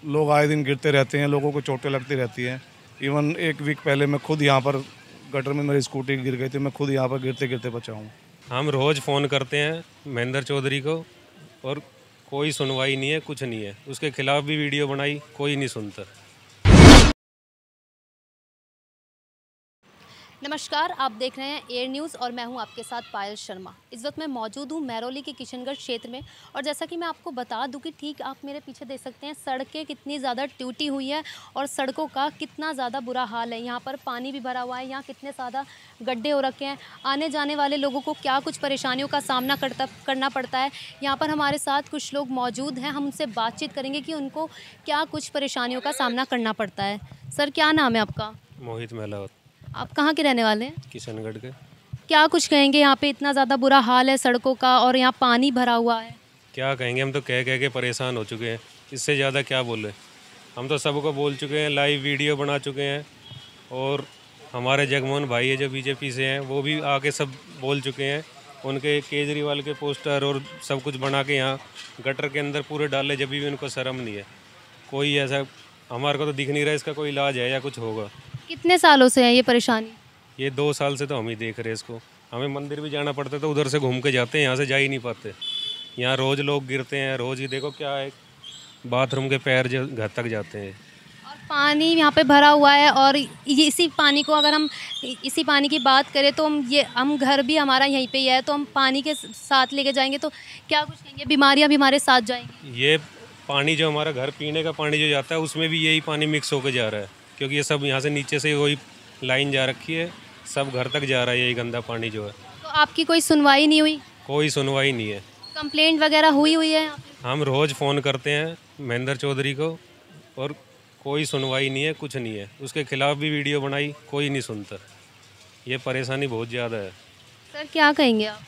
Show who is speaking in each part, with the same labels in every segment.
Speaker 1: लोग आए दिन गिरते रहते हैं, लोगों को चोटें लगती रहती हैं। इवन एक वीक पहले मैं खुद यहाँ पर गटर में मेरी स्कूटी गिर गई थी, मैं खुद यहाँ पर गिरते गिरते बचा हूँ।
Speaker 2: हम रोज़ फ़ोन करते हैं महेंद्र चौधरी को और कोई सुनवाई नहीं है, कुछ नहीं है। उसके खिलाफ भी वीडियो बनाई, कोई नहीं सुनता।
Speaker 3: नमस्कार, आप देख रहे हैं एयर न्यूज़ और मैं हूं आपके साथ पायल शर्मा। इस वक्त मैं मौजूद हूं महरौली के किशनगढ़ क्षेत्र में और जैसा कि मैं आपको बता दूं कि ठीक आप मेरे पीछे देख सकते हैं सड़कें कितनी ज़्यादा टूटी हुई है और सड़कों का कितना ज़्यादा बुरा हाल है। यहाँ पर पानी भी भरा हुआ है, यहाँ कितने ज़्यादा गड्ढे हो रखे हैं। आने जाने वाले लोगों को क्या कुछ परेशानियों का सामना करना पड़ता है। यहाँ पर हमारे साथ कुछ लोग मौजूद हैं, हम उनसे बातचीत करेंगे कि उनको क्या कुछ परेशानियों का सामना करना पड़ता है। सर, क्या नाम है आपका?
Speaker 2: मोहित महलावत,
Speaker 3: आप कहाँ के रहने वाले हैं?
Speaker 2: किशनगढ़ के।
Speaker 3: क्या कुछ कहेंगे, यहाँ पे इतना ज़्यादा बुरा हाल है सड़कों का और यहाँ पानी भरा हुआ है।
Speaker 2: क्या कहेंगे, हम तो कह कह के परेशान हो चुके हैं। इससे ज़्यादा क्या बोले। हम तो सबको बोल चुके हैं, लाइव वीडियो बना चुके हैं और हमारे जगमोहन भाई है जो बीजेपी से हैं, वो भी आके सब बोल चुके हैं। उनके केजरीवाल के पोस्टर और सब कुछ बना के यहाँ गटर के अंदर पूरे डाले, जब भी उनको शर्म नहीं है। कोई ऐसा हमारे को तो दिख नहीं रहा इसका कोई इलाज है या कुछ होगा।
Speaker 3: कितने सालों से है ये परेशानी?
Speaker 2: ये 2 साल से तो हम ही देख रहे हैं इसको। हमें मंदिर भी जाना पड़ता है तो उधर से घूम के जाते हैं, यहाँ से जा ही नहीं पाते। यहाँ रोज़ लोग गिरते हैं, रोज़ ही देखो क्या है, बाथरूम के पैर जो घर तक जाते हैं।
Speaker 3: और पानी यहाँ पे भरा हुआ है और इसी पानी को अगर हम इसी पानी की बात करें तो हम घर भी हमारा यहीं पे ही है, तो हम पानी के साथ लेके जाएंगे तो क्या कुछ कहेंगे, बीमारियाँ भी हमारे साथ जाएंगी।
Speaker 2: ये पानी जो हमारा घर पीने का पानी जो जाता है उसमें भी यही पानी मिक्स होकर जा रहा है, क्योंकि ये सब यहाँ से नीचे से वही लाइन जा रखी है, सब घर तक जा रहा है यही गंदा पानी जो है।
Speaker 3: तो आपकी कोई सुनवाई नहीं हुई?
Speaker 2: कोई सुनवाई नहीं है।
Speaker 3: कंप्लेंट वगैरह हुई है यहाँ पे?
Speaker 2: हम रोज़ फ़ोन करते हैं महेंद्र चौधरी को और कोई सुनवाई नहीं है, कुछ नहीं है। उसके खिलाफ भी वीडियो बनाई, कोई नहीं सुनता। ये परेशानी बहुत ज़्यादा है।
Speaker 3: सर, क्या कहेंगे आप?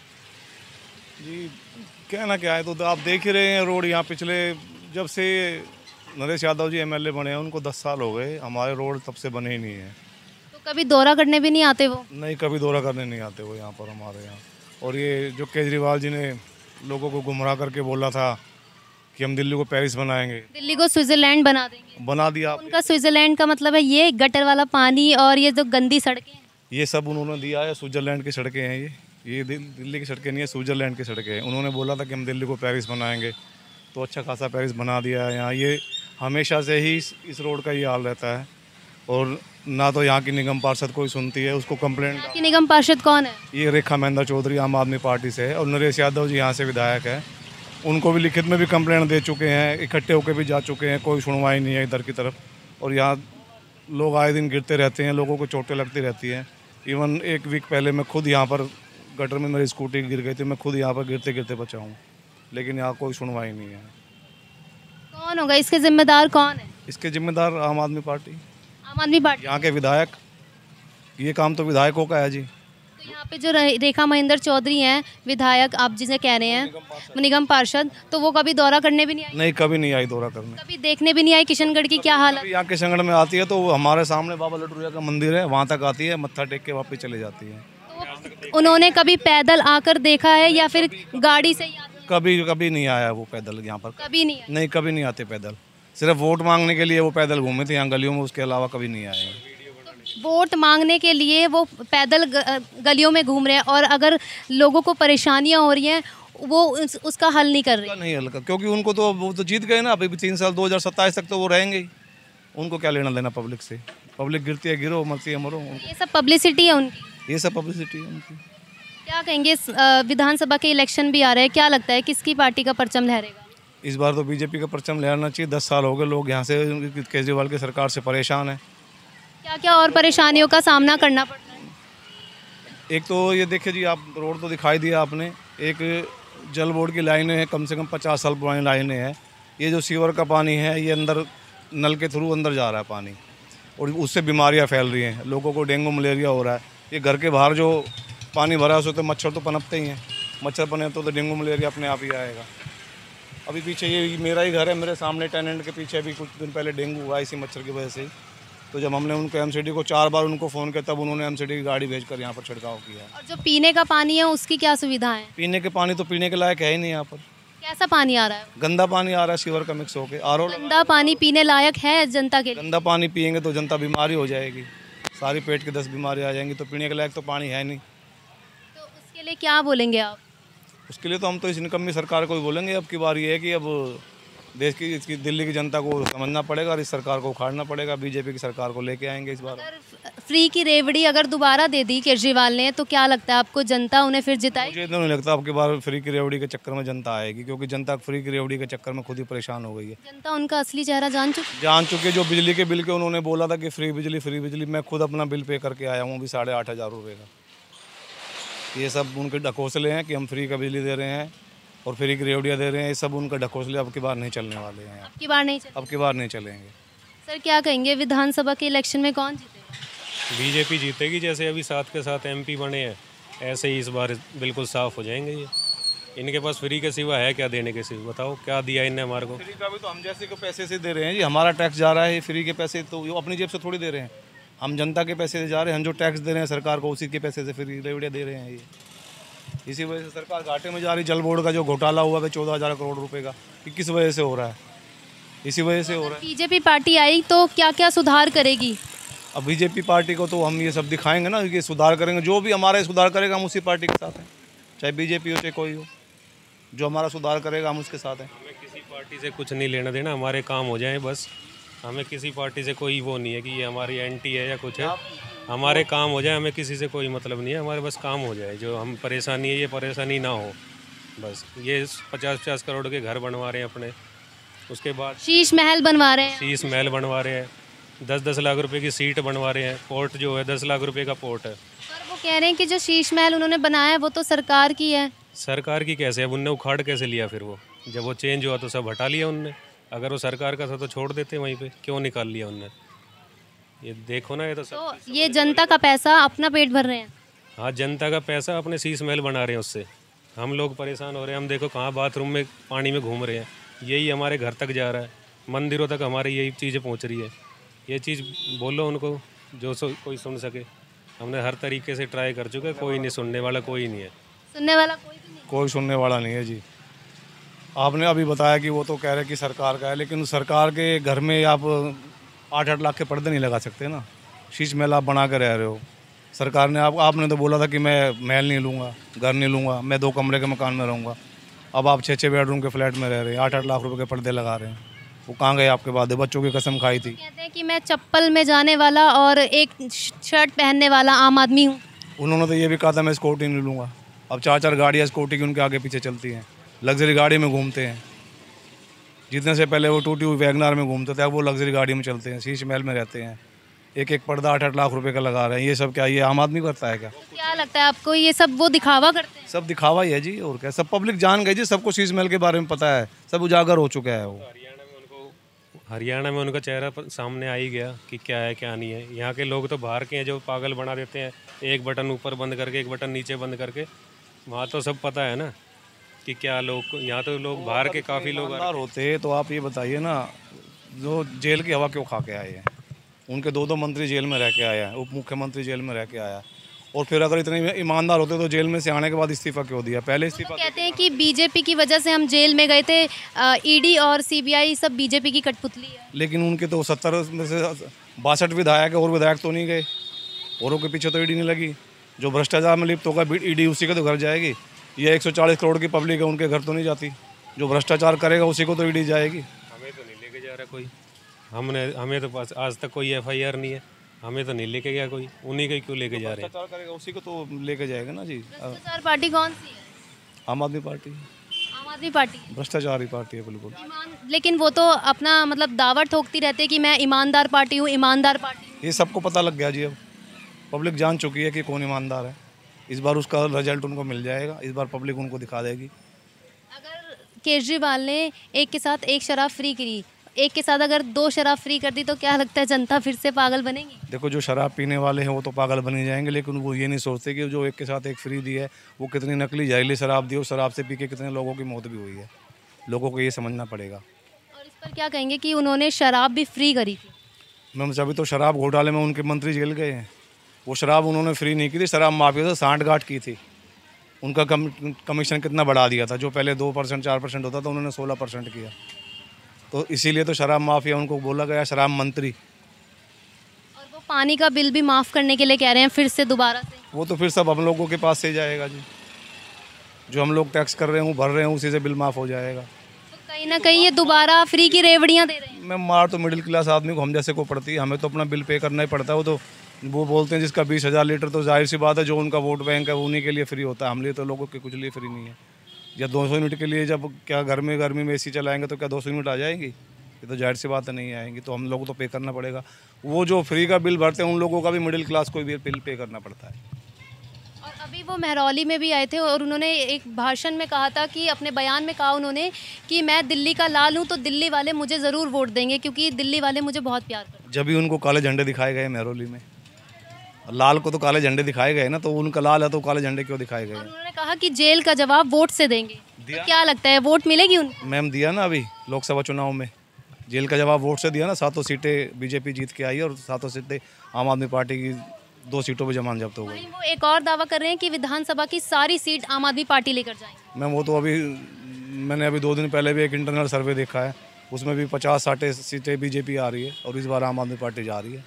Speaker 1: जी, कहना क्या है, तो आप देख ही रहे हैं रोड यहाँ पिछले जब से नरेश यादव जी एमएलए बने हैं उनको 10 साल हो गए, हमारे रोड तब से बने ही नहीं है।
Speaker 3: तो कभी दौरा करने भी नहीं आते वो?
Speaker 1: नहीं, कभी दौरा करने नहीं आते वो यहाँ पर हमारे यहाँ। और ये जो केजरीवाल जी ने लोगों को गुमराह करके बोला था कि हम दिल्ली को पेरिस बनाएंगे,
Speaker 3: दिल्ली को स्विट्जरलैंड बना देंगे,
Speaker 1: बना दिया।
Speaker 3: उनका स्विट्जरलैंड का मतलब है ये गटर वाला पानी और ये जो गंदी सड़कें हैं।
Speaker 1: ये सब उन्होंने दिया है, स्विट्जरलैंड की सड़कें हैं ये दिल्ली की सड़कें नहीं है, स्विट्जरलैंड की सड़कें हैं। उन्होंने बोला था कि हम दिल्ली को पेरिस बनाएंगे, तो अच्छा खासा पेरिस बना दिया है यहाँ। ये हमेशा से ही इस रोड का ये हाल रहता है और ना तो यहाँ की निगम पार्षद कोई सुनती है, उसको कंप्लेंट।
Speaker 3: यहाँ की निगम पार्षद कौन है?
Speaker 1: ये रेखा महेंद्र चौधरी आम आदमी पार्टी से है और नरेश यादव जी यहाँ से विधायक है। उनको भी लिखित में भी कंप्लेंट दे चुके हैं, इकट्ठे होकर भी जा चुके हैं, कोई सुनवाई नहीं है इधर की तरफ। और यहाँ लोग आए दिन गिरते रहते हैं, लोगों को चोटें लगती रहती हैं। इवन एक वीक पहले मैं खुद यहाँ पर गटर में मेरी स्कूटी गिर गई थी, मैं खुद यहाँ पर गिरते गिरते बचा हूँ, लेकिन यहाँ कोई सुनवाई नहीं है।
Speaker 3: कौन होगा इसके जिम्मेदार, कौन है?
Speaker 1: इसके जिम्मेदार आम आदमी पार्टी,
Speaker 3: आम आदमी पार्टी।
Speaker 1: यहाँ के विधायक। ये काम तो विधायकों का है जी।
Speaker 3: तो यहाँ पे जो रेखा महेंद्र चौधरी हैं विधायक, आप जिसे कह रहे हैं निगम पार्षद, तो वो कभी दौरा करने भी नहीं आई?
Speaker 1: नहीं, कभी नहीं आई दौरा करने,
Speaker 3: कभी देखने भी नहीं आई किशनगढ़ की क्या हालत?
Speaker 1: यहाँ किशनगढ़ में आती है तो वो हमारे सामने बाबा लटूरिया का मंदिर है, वहाँ तक आती है, मत्था टेक के वापस चले जाती है।
Speaker 3: तो उन्होंने कभी पैदल आकर देखा है या फिर गाड़ी से ही आते हैं?
Speaker 1: कभी कभी नहीं आया वो पैदल यहाँ पर,
Speaker 3: कभी नहीं आए।
Speaker 1: नहीं कभी नहीं आते पैदल। सिर्फ वोट मांगने के लिए वो पैदल घूमे थे यहाँ गलियों में, उसके अलावा कभी नहीं आए हैं।
Speaker 3: वोट मांगने के लिए वो पैदल गलियों में घूम रहे हैं और अगर लोगों को परेशानियां हो रही हैं वो उसका हल नहीं कर रहे।
Speaker 1: नहीं हल्का, क्योंकि उनको तो वो तो जीत गए ना, अभी भी 3 साल 2027 तक तो वो रहेंगे ही। उनको क्या लेना देना पब्लिक से? पब्लिक गिरती है गिरो, मरती है मरो।
Speaker 3: ये सब पब्लिसिटी है उनकी,
Speaker 1: ये सब पब्लिसिटी है उनकी।
Speaker 3: क्या कहेंगे? विधानसभा के इलेक्शन भी आ रहे हैं, क्या लगता है किसकी पार्टी का परचम लहरेगा?
Speaker 1: इस बार तो बीजेपी का परचम लहराना चाहिए। 10 साल हो गए लोग यहाँ से केजरीवाल की सरकार से परेशान है।
Speaker 3: क्या क्या और परेशानियों का सामना करना पड़ता है?
Speaker 1: एक तो ये देखिए जी, आप रोड तो दिखाई दिया आपने, एक जल बोर्ड की लाइनें हैं, कम से कम 50 साल पुरानी लाइनें हैं। ये जो सीवर का पानी है ये अंदर नल के थ्रू अंदर जा रहा है पानी, और उससे बीमारियां फैल रही हैं, लोगों को डेंगू मलेरिया हो रहा है। ये घर के बाहर जो पानी भरा है उसमें तो मच्छर तो पनपते ही हैं, मच्छर पने तो डेंगू मलेरिया अपने आप ही आएगा। अभी पीछे ये मेरा ही घर है, मेरे सामने टेनेंट के पीछे भी कुछ दिन पहले डेंगू हुआ इसी मच्छर की वजह से ही। तो जब हमने उनको एमसीडी को 4 बार उनको फ़ोन किया, तब उन्होंने एमसीडी की गाड़ी भेजकर यहाँ पर छिड़काव किया।
Speaker 3: और जो पीने का पानी है उसकी क्या सुविधा है?
Speaker 1: पीने के पानी तो पीने के लायक है ही नहीं यहाँ पर।
Speaker 3: कैसा पानी आ रहा है?
Speaker 1: गंदा पानी आ रहा है सीवर का मिक्स होके। आरओ
Speaker 3: गंदा पानी पीने लायक है जनता के लिए?
Speaker 1: गंदा पानी पियेंगे तो जनता बीमारी हो जाएगी, सारी पेट की 10 बीमारी आ जाएंगी, तो पीने के लायक तो पानी है नहीं।
Speaker 3: तो उसके लिए क्या बोलेंगे आप?
Speaker 1: उसके लिए तो हम तो इस निकम्मी सरकार को ही बोलेंगे। अब की बार ये है कि अब देश की इसकी दिल्ली की जनता को समझना पड़ेगा और इस सरकार को उखाड़ना पड़ेगा। बीजेपी की सरकार को लेके आएंगे इस बार।
Speaker 3: अगर फ्री की रेवड़ी अगर दोबारा दे दी केजरीवाल ने तो क्या लगता है आपको, जनता उन्हें फिर जिताएगी?
Speaker 1: मुझे तो नहीं लगता अब की बार फ्री की रेवड़ी के चक्कर में जनता आएगी, क्योंकि जनता फ्री की रेवड़ी के चक्कर में खुद ही परेशान हो गई है।
Speaker 3: जनता उनका असली चेहरा जान चुकी
Speaker 1: जो बिजली के बिल के उन्होंने बोला था कि फ्री बिजली, मैं खुद अपना बिल पे करके आया हूँ अभी 8,500 रुपये का। ये सब उनके ढकोसले हैं कि हम फ्री का बिजली दे रहे हैं और फ्री की रेवड़ियाँ दे रहे हैं। ये सब उनका ढकोसले अब की बार नहीं चलने वाले हैं।
Speaker 3: अब की बार नहीं चलेगा।
Speaker 1: अब की बार नहीं चलेंगे।
Speaker 3: सर क्या कहेंगे, विधानसभा के इलेक्शन में कौन जीतेगा?
Speaker 2: बीजेपी जीतेगी। जैसे अभी साथ के साथ एमपी बने हैं, ऐसे ही इस बार बिल्कुल साफ हो जाएंगे ये। इनके पास फ्री के सिवा है क्या देने के सिवा? बताओ क्या दिया इनने हमारे को?
Speaker 1: फ्री का भी तो हम जैसे को पैसे से दे रहे हैं जी, हमारा टैक्स जा रहा है। फ्री के पैसे तो वो अपनी जेब से थोड़ी दे रहे हैं, हम जनता के पैसे से जा रहे हैं। हम जो टैक्स दे रहे हैं सरकार को, उसी के पैसे से फ्री रेवड़ियाँ दे रहे हैं ये। इसी वजह से सरकार घाटे में जा रही। जल बोर्ड का जो घोटाला हुआ है 14,000 करोड़ रुपए का, कि किस वजह से हो रहा है? इसी वजह से हो रहा है।
Speaker 3: बीजेपी पार्टी आई तो क्या क्या सुधार करेगी?
Speaker 1: अब बीजेपी पार्टी को तो हम ये सब दिखाएंगे ना कि सुधार करेंगे। जो भी हमारा सुधार करेगा हम उसी पार्टी के साथ हैं, चाहे बीजेपी हो चाहे कोई हो। जो हमारा सुधार करेगा हम उसके साथ हैं।
Speaker 2: हमें किसी पार्टी से कुछ नहीं लेना देना, हमारे काम हो जाए बस। हमें किसी पार्टी से कोई वो नहीं है कि ये हमारी एंटी है या कुछ है। हमारे काम हो जाए, हमें किसी से कोई मतलब नहीं है। हमारे बस काम हो जाए, जो हम परेशानी है ये परेशानी ना हो बस। ये 50-50 करोड़ के घर बनवा रहे हैं अपने, उसके बाद
Speaker 3: शीश महल बनवा रहे हैं।
Speaker 2: शीश महल बनवा रहे हैं, 10-10 लाख रुपए की सीट बनवा रहे हैं। पोर्ट जो है 10 लाख रुपए का पोर्ट है।
Speaker 3: पर वो कह रहे हैं कि जो शीश महल उन्होंने बनाया है वो तो सरकार की है।
Speaker 2: सरकार की कैसे? अब उनने उखाड़ कैसे लिया? फिर वो जब वो चेंज हुआ तो सब हटा लिया उनने। अगर वो सरकार का था तो छोड़ देते वहीं पे, क्यों निकाल लिया उनने? ये देखो ना, ये तो सब
Speaker 3: तो ये जनता का पैसा अपना पेट भर रहे हैं।
Speaker 2: हाँ, जनता का पैसा अपने शीश महल बना रहे हैं उससे। हम लोग परेशान हो रहे हैं। हम देखो कहाँ बाथरूम में पानी में घूम रहे हैं, यही हमारे घर तक जा रहा है, मंदिरों तक हमारी यही चीज़ें पहुँच रही है। ये चीज़ बोलो उनको जो कोई सुन सके। हमने हर तरीके से ट्राई कर चुके, कोई नहीं सुनने वाला, कोई नहीं है।
Speaker 3: सुनने वाला कोई भी नहीं।
Speaker 1: कोई सुनने वाला नहीं है जी। आपने अभी बताया कि वो तो कह रहे कि सरकार का है, लेकिन सरकार के घर में आप 8-8 लाख के पर्दे नहीं लगा सकते ना। शीश महल आप बना कर रह रहे हो। सरकार ने आपने तो बोला था कि मैं महल नहीं लूँगा, घर नहीं लूँगा, मैं 2 कमरे के मकान में रहूँगा। अब आप 6-6 बेडरूम के फ्लैट में रह रहे हैं, 8-8 लाख रुपए के पर्दे लगा रहे हैं। वो कहाँ गए आपके बाद? बच्चों की कसम खाई थी।
Speaker 3: कहते हैं कि मैं चप्पल में जाने वाला और एक शर्ट पहनने वाला आम आदमी हूँ।
Speaker 1: उन्होंने तो ये भी कहा था मैं स्कूटी नहीं लूँगा। अब 4-4 गाड़ियाँ स्कूटी की उनके आगे पीछे चलती हैं, लग्जरी गाड़ी में घूमते हैं। जितने से पहले वो टूटी हुई वैगनार में घूमते थे, अब वो लग्जरी गाड़ी में चलते हैं, शीश महल में रहते हैं। एक पर्दा 8-8 लाख रुपए का लगा रहे हैं। ये सब क्या ये आम आदमी करता है क्या?
Speaker 3: क्या लगता है आपको, ये सब वो दिखावा करते हैं?
Speaker 1: सब दिखावा ही है जी, और क्या। सब पब्लिक जान गई जी, सबको शीश महल के बारे में पता है, सब उजागर हो चुका है। वो
Speaker 2: हरियाणा में उनका चेहरा सामने आ ही गया कि क्या है क्या नहीं है। यहाँ के लोग तो बाहर के हैं जो पागल बना देते हैं, एक बटन ऊपर बंद करके एक बटन नीचे बंद करके। वहाँ तो सब पता है ना कि क्या लोग। यहाँ तो लोग बाहर के काफ़ी लोग
Speaker 1: होते। तो आप ये बताइए ना, जो जेल की हवा क्यों खा के आए हैं? उनके 2-2 मंत्री जेल में रह के आया है, उप मुख्यमंत्री जेल में रह के आया। और फिर अगर इतने ईमानदार होते तो जेल में से आने के बाद इस्तीफा क्यों दिया? पहले इस्तीफा।
Speaker 3: कहते हैं कि बीजेपी की वजह से हम जेल में गए थे। ईडी और सीबीआई सब बीजेपी की कठपुतली है।
Speaker 1: लेकिन उनके तो 70 में से 62 विधायक है, और विधायक तो नहीं गए, औरों के पीछे तो ईडी नहीं लगी। जो भ्रष्टाचार में लिप्त होगा ईडी उसी के तो घर जाएगी। ये 140 करोड़ की पब्लिक है, उनके घर तो नहीं जाती। जो भ्रष्टाचार करेगा उसी को तो ईडी जाएगी।
Speaker 2: हमें तो नहीं लेके जा रहा कोई। हमें तो पास आज तक कोई FIR नहीं है। हमें तो नहीं लेके गया कोई, उन्हीं को क्यों लेके जा रहे हैं?
Speaker 1: भ्रष्टाचार करेगा उसी को तो लेके जाएगा ना जी।
Speaker 3: भ्रष्टाचार पार्टी कौन सी है?
Speaker 1: आम आदमी पार्टी।
Speaker 3: आम आदमी पार्टी
Speaker 1: भ्रष्टाचारी पार्टी है बिल्कुल।
Speaker 3: लेकिन वो तो अपना मतलब दावा ठोकती रहती है कि मैं ईमानदार पार्टी हूँ, ईमानदार पार्टी।
Speaker 1: ये सबको पता लग गया जी। अब पब्लिक जान चुकी है कि कौन ईमानदार है। इस बार उसका रिजल्ट उनको मिल जाएगा। इस बार पब्लिक उनको दिखा देगी।
Speaker 3: अगर केजरीवाल ने एक के साथ एक शराब फ्री करी, एक के साथ अगर 2 शराब फ्री कर दी, तो क्या लगता है जनता फिर से पागल बनेगी?
Speaker 1: देखो, जो शराब पीने वाले हैं वो तो पागल बन ही जाएंगे, लेकिन वो ये नहीं सोचते कि जो एक के साथ एक फ्री दी है वो कितनी नकली जहरीली शराब दी है। उस शराब से पी के कितने लोगों की मौत भी हुई है। लोगों को ये समझना पड़ेगा।
Speaker 3: और इस पर क्या कहेंगे कि उन्होंने शराब भी फ्री करी थी?
Speaker 1: मैम, अभी तो शराब घोटाले में उनके मंत्री जेल गए हैं। वो शराब उन्होंने फ्री नहीं की थी, शराब माफिया से सांठगांठ की थी। उनका कमीशन कितना बढ़ा दिया था, जो पहले 2% 4% होता था उन्होंने 16% किया। तो इसीलिए तो शराब माफिया उनको बोला गया शराब मंत्री।
Speaker 3: और वो पानी का बिल भी माफ़ करने के लिए कह रहे हैं फिर से दोबारा से।
Speaker 1: वो तो फिर सब हम लोगों के पास से जाएगा जी, जो हम लोग टैक्स कर रहे हैं भर रहे हैं उसी से बिल माफ़ हो जाएगा।
Speaker 3: तो कहीं ना कहीं ये दोबारा फ्री की रेवड़ियाँ दे रहे हैं।
Speaker 1: मैं मार तो मिडिल क्लास आदमी को हम जैसे को पड़ती है, हमें तो अपना बिल पे करना ही पड़ता है। वो तो वो बोलते हैं जिसका 20,000 लीटर, तो जाहिर सी बात है जो उनका वोट बैंक है वो उन्हीं के लिए फ्री होता है, हम लिए तो लोगों के कुछ लिए फ्री नहीं है। या 200 यूनिट के लिए जब क्या गर्मी में एसी चलाएंगे तो क्या 200 यूनिट आ जाएंगी? ये तो जाहिर सी बात है नहीं आएंगी, तो हम लोगों को तो पे करना पड़ेगा। वो जो फ्री का बिल भरते हैं उन लोगों का भी मिडिल क्लास को भी बिल पे करना पड़ता है।
Speaker 3: और अभी वो महरौली में भी आए थे और उन्होंने एक भाषण में कहा था कि अपने बयान में कहा उन्होंने कि मैं दिल्ली का लाल हूँ तो दिल्ली वाले मुझे ज़रूर वोट देंगे क्योंकि दिल्ली वाले मुझे बहुत प्यार करते हैं।
Speaker 1: जब भी उनको काले झंडे दिखाए गए महरौली में, लाल को तो काले झंडे दिखाए गए ना, तो उनका लाल है तो काले झंडे क्यों दिखाए गए?
Speaker 3: और उन्होंने कहा कि जेल का जवाब वोट से देंगे। तो क्या लगता है वोट मिलेगी उनको?
Speaker 1: मैम दिया ना अभी लोकसभा चुनाव में, जेल का जवाब वोट से दिया ना। 7 सीटें बीजेपी जीत के आई और 7 सीटें आम आदमी पार्टी की 2 सीटों पे जमान जब्त हो गई।
Speaker 3: वहीं वो एक और दावा कर रहे हैं कि विधानसभा की सारी सीट आम आदमी पार्टी लेकर जाएंगे।
Speaker 1: मैम वो तो अभी मैंने अभी 2 दिन पहले भी एक इंटरनल सर्वे देखा है, उसमें भी 50-60 सीटें बीजेपी आ रही है और इस बार आम आदमी पार्टी जा रही है।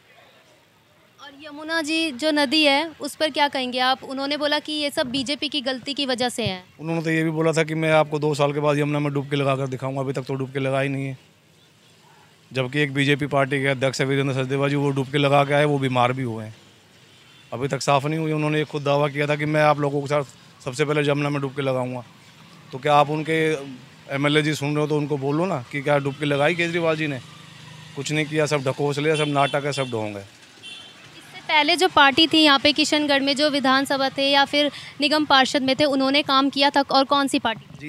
Speaker 3: और यमुना जी जो नदी है उस पर क्या कहेंगे आप? उन्होंने बोला कि ये सब बीजेपी की गलती की वजह से है।
Speaker 1: उन्होंने तो ये भी बोला था कि मैं आपको 2 साल के बाद यमुना में डुबकी लगा कर दिखाऊंगा, अभी तक तो डुबकी लगा ही नहीं है। जबकि एक बीजेपी पार्टी के अध्यक्ष है वीरेंद्र सचदेवा जी, वो डुबकी लगा के आए, वो बीमार भी हुए हैं, अभी तक साफ़ नहीं हुई। उन्होंने खुद दावा किया था कि मैं आप लोगों के साथ सबसे पहले यमुना में डुबकी लगाऊंगा। तो क्या आप उनके एमएलए जी सुन रहे हो तो उनको बोलो ना कि क्या डुबकी लगाई केजरीवाल जी ने? कुछ नहीं किया, सब ढकोस लिया, सब नाटक है, सब ढोंग है।
Speaker 3: इससे पहले जो पार्टी थी यहाँ पे किशनगढ़ में, जो विधानसभा थे या फिर निगम पार्षद में थे, उन्होंने काम किया था और कौन सी पार्टी?
Speaker 1: जी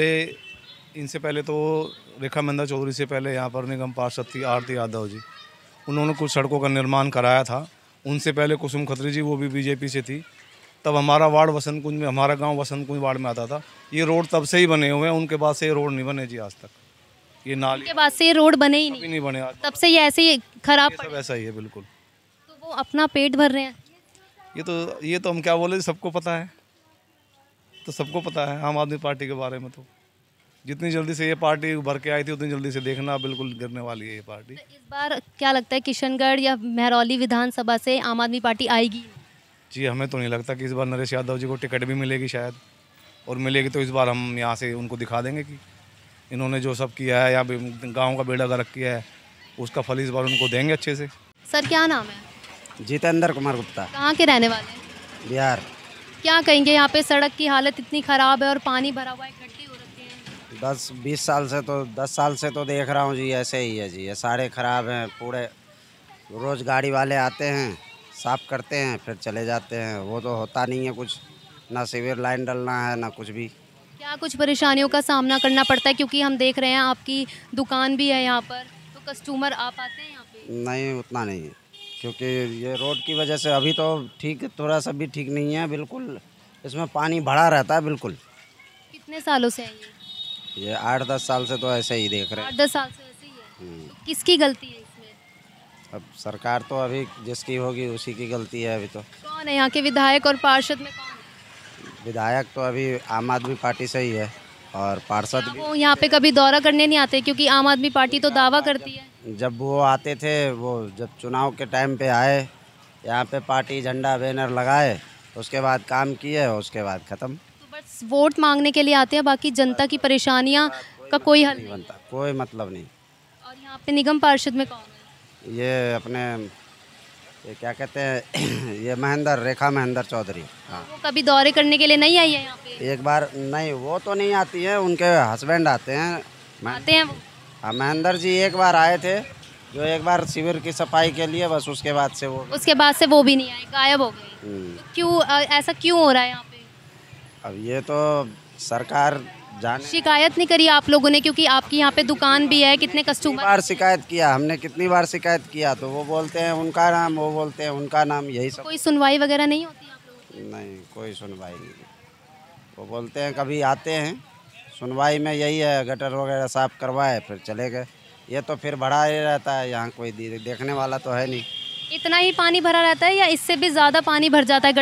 Speaker 1: इनसे पहले तो रेखा महिंद्रा चौधरी से पहले यहाँ पर निगम पार्षद थी आरती यादव जी, उन्होंने कुछ सड़कों का निर्माण कराया था। उनसे पहले कुसुम खत्री जी, वो भी बीजेपी से थी। तब हमारा वार्ड वसंत कुंज में, हमारा गांव वसंत कुंज वार्ड में आता था। ये रोड तब से ही बने हुए हैं, उनके बाद से ये रोड नहीं बने जी आज तक। ये नाली
Speaker 3: के बाद से ये रोड बने ही
Speaker 1: कभी
Speaker 3: नहीं,
Speaker 1: नहीं बने आज,
Speaker 3: तब से ये ऐसे ही खराब
Speaker 1: ये सब ऐसा ही है बिल्कुल।
Speaker 3: तो वो अपना पेट भर रहे हैं।
Speaker 1: ये तो हम क्या बोले, सबको पता है, तो सबको पता है आम आदमी पार्टी के बारे में। तो जितनी जल्दी से ये पार्टी उभर के आई थी उतनी जल्दी से देखना बिल्कुल गिरने वाली है ये पार्टी।
Speaker 3: तो इस बार क्या लगता है किशनगढ़ या महरौली विधानसभा से आम आदमी पार्टी आएगी?
Speaker 1: जी हमें तो नहीं लगता कि इस बार नरेश यादव जी को टिकट भी मिलेगी शायद, और मिलेगी तो इस बार हम यहाँ से उनको दिखा देंगे कि इन्होंने जो सब किया है, यहाँ गाँव का बेड़ा गर्क किया है, उसका फल इस बार उनको देंगे अच्छे से।
Speaker 3: सर क्या नाम है?
Speaker 4: जितेंद्र कुमार गुप्ता,
Speaker 3: कहाँ के रहने वाले हैं?
Speaker 4: बिहार।
Speaker 3: क्या कहेंगे, यहाँ पे सड़क की हालत इतनी ख़राब है और पानी भरा हुआ है, गड्ढे हो रखे हैं।
Speaker 4: 10 साल से तो देख रहा हूँ जी, ऐसे ही है जी। ये सारे ख़राब हैं पूरे। रोज़ गाड़ी वाले आते हैं, साफ़ करते हैं, फिर चले जाते हैं। वो तो होता नहीं है कुछ, ना सीवर लाइन डलना है ना कुछ भी।
Speaker 3: क्या कुछ परेशानियों का सामना करना पड़ता है? क्योंकि हम देख रहे हैं आपकी दुकान भी है यहाँ पर, तो कस्टमर आ पाते हैं यहाँ पे?
Speaker 4: नहीं, उतना नहीं है, क्योंकि ये रोड की वजह से अभी तो ठीक, थोड़ा सा भी ठीक नहीं है बिल्कुल। इसमें पानी भरा रहता है बिल्कुल।
Speaker 3: कितने सालों से है ये?
Speaker 4: 8-10 साल से तो ऐसे ही देख रहे हैं।
Speaker 3: 8-10 साल से ऐसे ही है। तो किसकी गलती है इसमें?
Speaker 4: अब सरकार तो अभी जिसकी होगी उसी की गलती है। अभी तो
Speaker 3: कौन है यहाँ के विधायक और पार्षद में कौन है?
Speaker 4: विधायक तो अभी आम आदमी पार्टी से ही है, और पार्षद
Speaker 3: क्या
Speaker 4: भी।
Speaker 3: वो यहाँ पे कभी दौरा करने नहीं आते? क्योंकि आम आदमी पार्टी तो दावा करती है।
Speaker 4: जब वो आते थे, वो जब चुनाव के टाइम पे आए, यहाँ पे पार्टी झंडा बैनर लगाए, उसके बाद काम किए, उसके बाद ख़त्म।
Speaker 3: तो बस वोट मांगने के लिए आते हैं, बाकी जनता की परेशानियाँ का कोई हल
Speaker 4: नहीं
Speaker 3: नहीं।
Speaker 4: बनता, कोई मतलब नहीं।
Speaker 3: और यहाँ पे निगम पार्षद में कौन है?
Speaker 4: ये अपने, ये क्या कहते हैं ये रेखा महिंद्र चौधरी। हाँ,
Speaker 3: वो कभी दौरे करने के लिए नहीं आई है यहाँ पे?
Speaker 4: एक बार नहीं, वो तो नहीं आती है, उनके हस्बैंड आते हैं।
Speaker 3: आते हैं वो?
Speaker 4: हाँ, महेंद्र जी एक बार आए थे, जो एक बार शिविर की सफाई के लिए, बस उसके बाद से वो
Speaker 3: उसके बाद से वो भी नहीं आए, गायब हो गए। तो क्यों ऐसा क्यों हो रहा है यहाँ पे?
Speaker 4: अब ये तो सरकार जाने।
Speaker 3: शिकायत नहीं करी आप लोगों ने? क्योंकि आपकी यहाँ पे दुकान भी है, कितने
Speaker 4: कितनी
Speaker 3: कस्टमर।
Speaker 4: बार शिकायत किया हमने, कितनी बार शिकायत किया, तो वो बोलते हैं उनका नाम, वो बोलते हैं उनका नाम, यही सब।
Speaker 3: कोई सुनवाई वगैरह नहीं होती आप लोगों की?
Speaker 4: नहीं, कोई सुनवाई नहीं। वो बोलते हैं कभी आते हैं, सुनवाई में यही है गटर वगैरह साफ करवाए फिर चले गए। ये तो फिर बढ़ा ही रहता है, यहाँ कोई देखने वाला तो है नहीं।
Speaker 3: इतना ही पानी भरा रहता है या इससे भी ज़्यादा पानी भर जाता है गड्ढों में?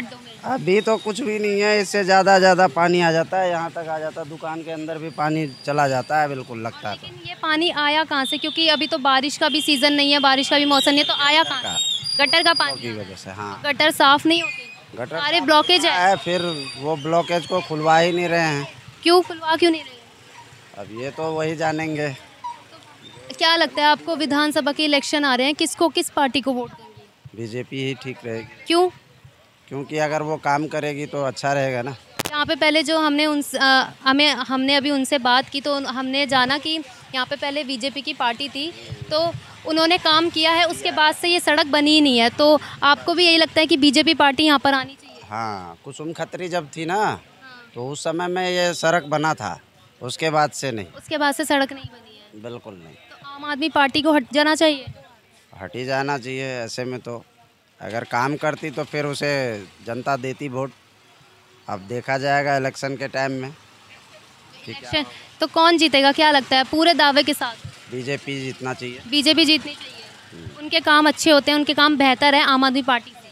Speaker 4: अभी तो कुछ भी नहीं है, इससे ज़्यादा पानी आ जाता है, यहाँ तक आ जाता है, दुकान के अंदर भी पानी चला जाता है, बिल्कुल लगता है।
Speaker 3: लेकिन ये पानी आया कहाँ से? क्योंकि अभी तो बारिश का भी सीज़न नहीं है, बारिश का भी मौसम नहीं है, तो आया कहाँ से? गटर का पानी
Speaker 4: की वजह से, हाँ।
Speaker 3: गटर साफ नहीं होते,
Speaker 4: गटर
Speaker 3: सारे ब्लॉकेज है।
Speaker 4: फिर वो ब्लॉकेज को खुलवा ही नहीं रहे हैं।
Speaker 3: क्यों खुलवा क्यों नहीं रहे?
Speaker 4: अब ये तो वही जानेंगे।
Speaker 3: क्या लगता है आपको, विधानसभा के इलेक्शन आ रहे हैं, किसको, किस पार्टी को वोट देंगे?
Speaker 4: बीजेपी ही ठीक रहेगी,
Speaker 3: क्यों?
Speaker 4: क्योंकि अगर वो काम करेगी तो अच्छा रहेगा ना।
Speaker 3: यहाँ पे पहले जो हमने अभी उनसे बात की तो हमने जाना कि यहाँ पे पहले बीजेपी की पार्टी थी, तो उन्होंने काम किया है, उसके बाद से ये सड़क बनी ही नहीं है। तो आपको भी यही लगता है कि बीजेपी पार्टी यहाँ पर आनी चाहिए?
Speaker 4: हाँ, कुसुम खत्री जब थी ना, तो उस समय में ये सड़क बना था, उसके बाद से नहीं।
Speaker 3: उसके बाद से सड़क नहीं बनी है?
Speaker 4: बिल्कुल नहीं।
Speaker 3: तो आम आदमी पार्टी को हट जाना चाहिए?
Speaker 4: हट ही जाना चाहिए ऐसे में तो। अगर काम करती तो फिर उसे जनता देती वोट। अब देखा जाएगा इलेक्शन के टाइम में।
Speaker 3: इलेक्शन तो कौन जीतेगा, क्या लगता है पूरे दावे के साथ?
Speaker 4: बीजेपी जीतना चाहिए।
Speaker 3: बीजेपी जीतनी चाहिए। उनके काम अच्छे होते हैं, उनके काम बेहतर है आम आदमी पार्टी से।